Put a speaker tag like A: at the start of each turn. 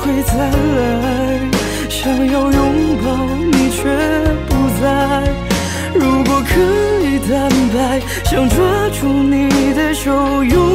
A: 会再来，想要拥抱你却不在。如果可以坦白，想抓住你的手，